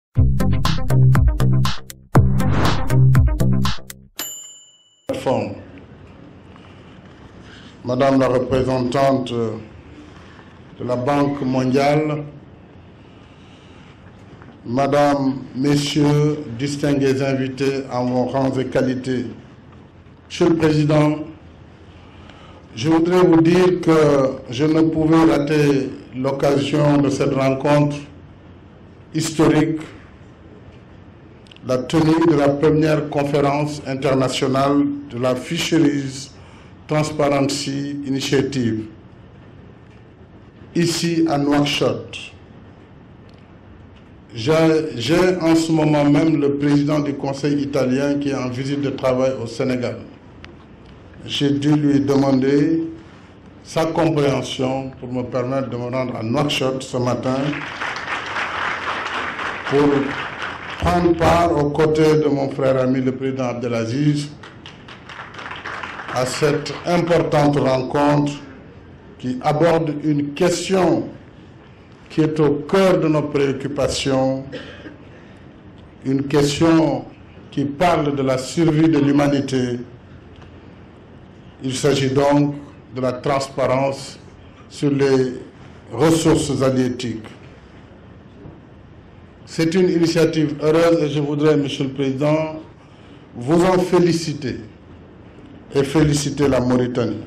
Madame la représentante de la Banque mondiale, Madame, Messieurs, distingués invités en vos rangs et qualités, Monsieur le Président, je voudrais vous dire que je ne pouvais rater l'occasion de cette rencontre historique, la tenue de la première conférence internationale de la Fisheries Transparency Initiative, ici à Nouakchott. J'ai en ce moment même le président du Conseil italien qui est en visite de travail au Sénégal. J'ai dû lui demander sa compréhension pour me permettre de me rendre à Nouakchott ce matin pour prendre part aux côtés de mon frère ami le président Abdelaziz à cette importante rencontre qui aborde une question qui est au cœur de nos préoccupations, une question qui parle de la survie de l'humanité. Il s'agit donc de la transparence sur les ressources halieutiques. C'est une initiative heureuse et je voudrais, Monsieur le Président, vous en féliciter et féliciter la Mauritanie.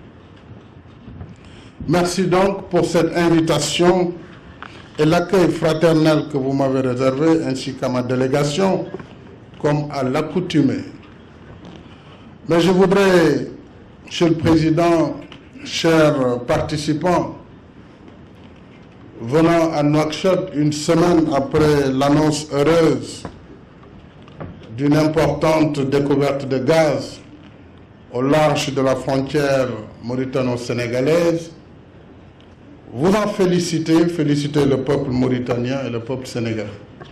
Merci donc pour cette invitation et l'accueil fraternel que vous m'avez réservé, ainsi qu'à ma délégation, comme à l'accoutumée. Mais je voudrais, Monsieur le Président, chers participants, venant à Nouakchott une semaine après l'annonce heureuse d'une importante découverte de gaz au large de la frontière mauritano-sénégalaise, vous en féliciter le peuple mauritanien et le peuple sénégalais.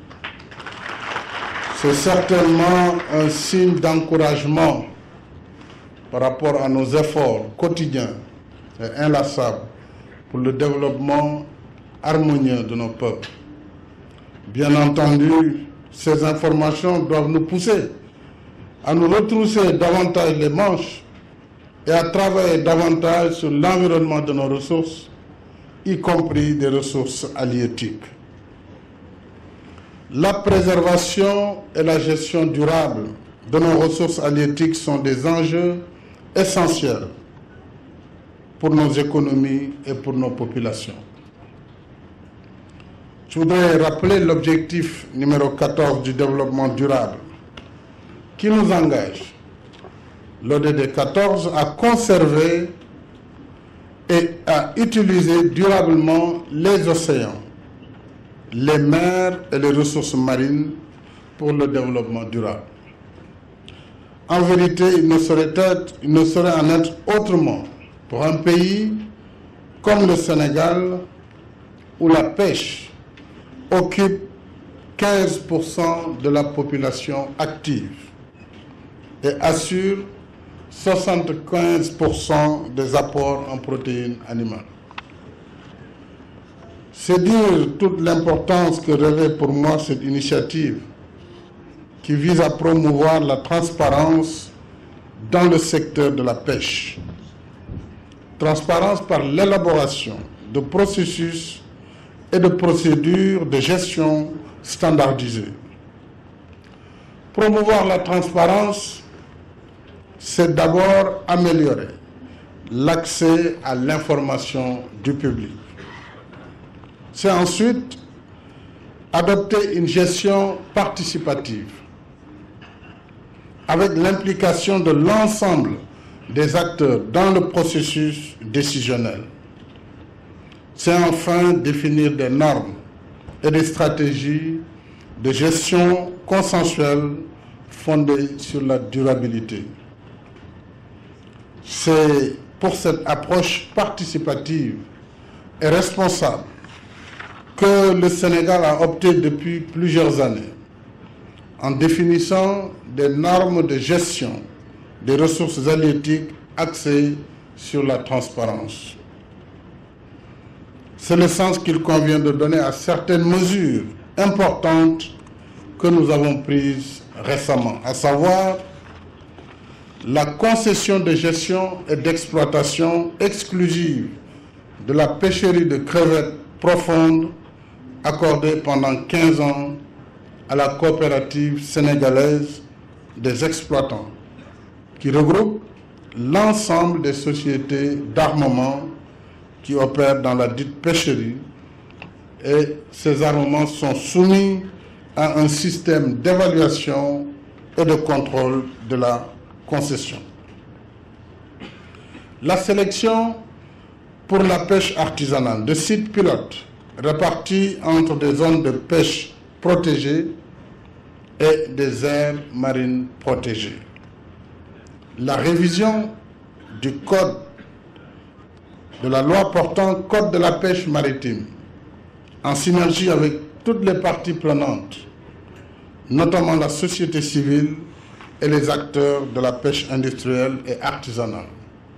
C'est certainement un signe d'encouragement par rapport à nos efforts quotidiens et inlassables pour le développement harmonieux de nos peuples. Bien entendu, ces informations doivent nous pousser à nous retrousser davantage les manches et à travailler davantage sur l'environnement de nos ressources, y compris des ressources halieutiques. La préservation et la gestion durable de nos ressources halieutiques sont des enjeux essentiels pour nos économies et pour nos populations. Je voudrais rappeler l'objectif numéro 14 du développement durable qui nous engage, l'ODD 14, à conserver et à utiliser durablement les océans, les mers et les ressources marines pour le développement durable. En vérité, il ne saurait en être autrement pour un pays comme le Sénégal où la pêche occupe 15% de la population active et assure 75% des apports en protéines animales. C'est dire toute l'importance que revêt pour moi cette initiative qui vise à promouvoir la transparence dans le secteur de la pêche. Transparence par l'élaboration de processus et de procédures de gestion standardisées. Promouvoir la transparence, c'est d'abord améliorer l'accès à l'information du public. C'est ensuite adopter une gestion participative avec l'implication de l'ensemble des acteurs dans le processus décisionnel. C'est enfin définir des normes et des stratégies de gestion consensuelle fondées sur la durabilité. C'est pour cette approche participative et responsable que le Sénégal a opté depuis plusieurs années en définissant des normes de gestion des ressources halieutiques axées sur la transparence. C'est le sens qu'il convient de donner à certaines mesures importantes que nous avons prises récemment, à savoir la concession de gestion et d'exploitation exclusive de la pêcherie de crevettes profondes accordée pendant 15 ans à la coopérative sénégalaise des exploitants, qui regroupe l'ensemble des sociétés d'armement qui opèrent dans la dite pêcherie, et ces armements sont soumis à un système d'évaluation et de contrôle de la concession. La sélection pour la pêche artisanale de sites pilotes répartis entre des zones de pêche protégées et des aires marines protégées. La révision du code de la loi portant code de la pêche maritime, en synergie avec toutes les parties prenantes, notamment la société civile et les acteurs de la pêche industrielle et artisanale.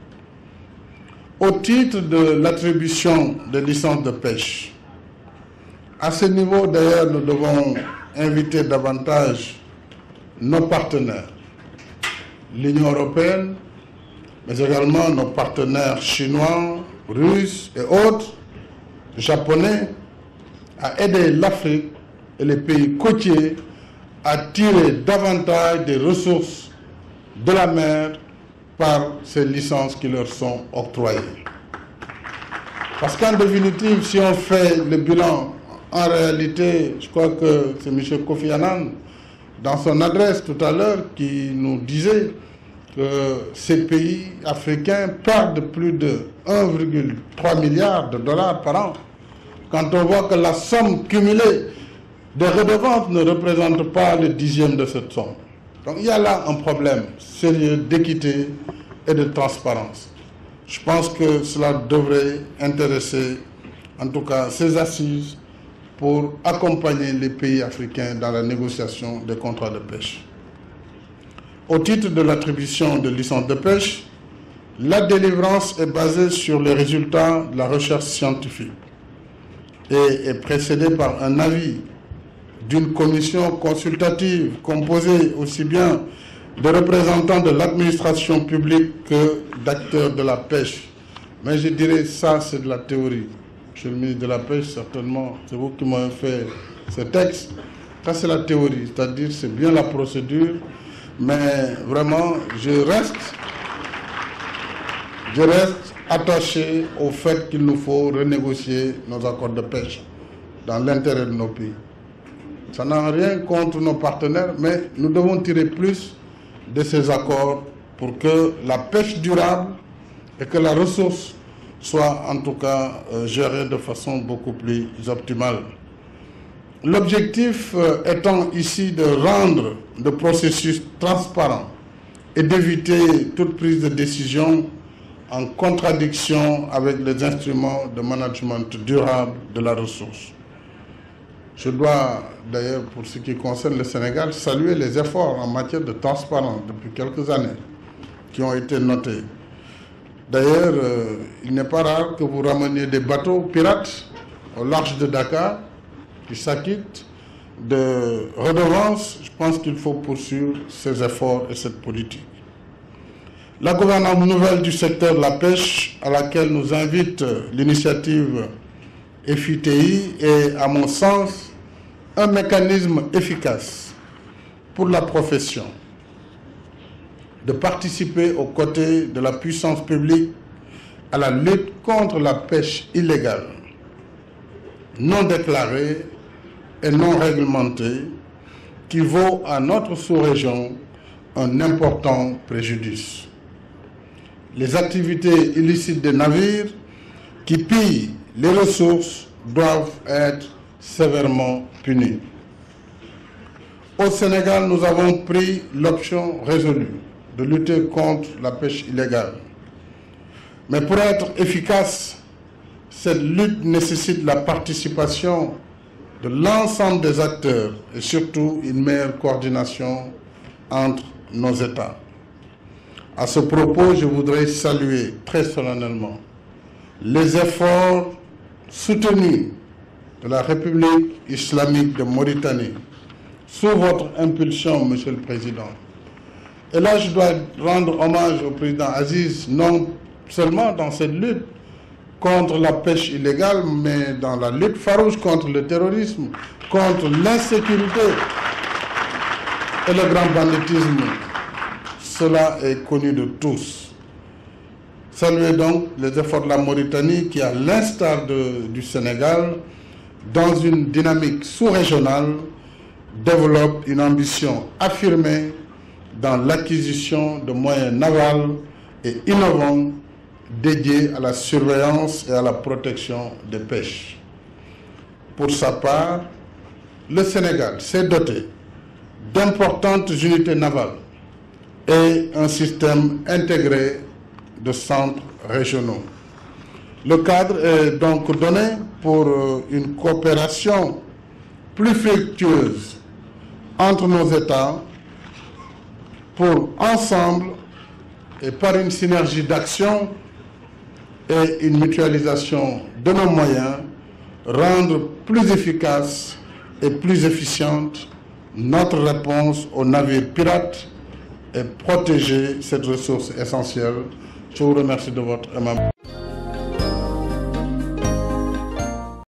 Au titre de l'attribution des licences de pêche, à ce niveau d'ailleurs nous devons inviter davantage nos partenaires, l'Union européenne, mais également nos partenaires chinois, russes et autres, japonais, à aider l'Afrique et les pays côtiers à tirer davantage des ressources de la mer par ces licences qui leur sont octroyées. Parce qu'en définitive, si on fait le bilan, en réalité, je crois que c'est M. Kofi Annan, dans son adresse tout à l'heure, qui nous disait que ces pays africains perdent plus de 1,3 milliard de dollars par an. Quand on voit que la somme cumulée des redevances ne représente pas le 10e de cette somme. Donc il y a là un problème sérieux d'équité et de transparence. Je pense que cela devrait intéresser, en tout cas, ces assises pour accompagner les pays africains dans la négociation des contrats de pêche. Au titre de l'attribution de licences de pêche, la délivrance est basée sur les résultats de la recherche scientifique et est précédée par un avis d'une commission consultative composée aussi bien de représentants de l'administration publique que d'acteurs de la pêche. Mais je dirais ça, c'est de la théorie. Monsieur le ministre de la Pêche, certainement, c'est vous qui m'avez fait ce texte. Ça, c'est la théorie, c'est-à-dire c'est bien la procédure, mais vraiment, je reste attaché au fait qu'il nous faut renégocier nos accords de pêche dans l'intérêt de nos pays. Ça n'a rien contre nos partenaires, mais nous devons tirer plus de ces accords pour que la pêche durable et que la ressource soit en tout cas gérée de façon beaucoup plus optimale. L'objectif étant ici de rendre le processus transparent et d'éviter toute prise de décision en contradiction avec les instruments de management durable de la ressource. Je dois d'ailleurs, pour ce qui concerne le Sénégal, saluer les efforts en matière de transparence depuis quelques années qui ont été notés. D'ailleurs, il n'est pas rare que vous rameniez des bateaux pirates au large de Dakar qui s'acquittent de redevances. Je pense qu'il faut poursuivre ces efforts et cette politique. La gouvernance nouvelle du secteur de la pêche, à laquelle nous invite l'initiative FITI, est, à mon sens, un mécanisme efficace pour la profession de participer aux côtés de la puissance publique à la lutte contre la pêche illégale, non déclarée et non réglementée, qui vaut à notre sous-région un important préjudice. Les activités illicites des navires qui pillent les ressources doivent être sévèrement punies. Au Sénégal, nous avons pris l'option résolue de lutter contre la pêche illégale. Mais pour être efficace, cette lutte nécessite la participation de l'ensemble des acteurs et surtout une meilleure coordination entre nos États. À ce propos, je voudrais saluer très solennellement les efforts soutenus de la République islamique de Mauritanie, sous votre impulsion, Monsieur le Président. Et là, je dois rendre hommage au président Aziz, non seulement dans cette lutte contre la pêche illégale, mais dans la lutte farouche contre le terrorisme, contre l'insécurité et le grand banditisme. Cela est connu de tous. Saluez donc les efforts de la Mauritanie qui, à l'instar du Sénégal, dans une dynamique sous-régionale, développe une ambition affirmée dans l'acquisition de moyens navals et innovants dédiés à la surveillance et à la protection des pêches. Pour sa part, le Sénégal s'est doté d'importantes unités navales et un système intégré de centres régionaux. Le cadre est donc donné pour une coopération plus fructueuse entre nos États pour ensemble et par une synergie d'action et une mutualisation de nos moyens, rendre plus efficace et plus efficiente notre réponse aux navires pirates et protéger cette ressource essentielle. Je vous remercie de votre aimable.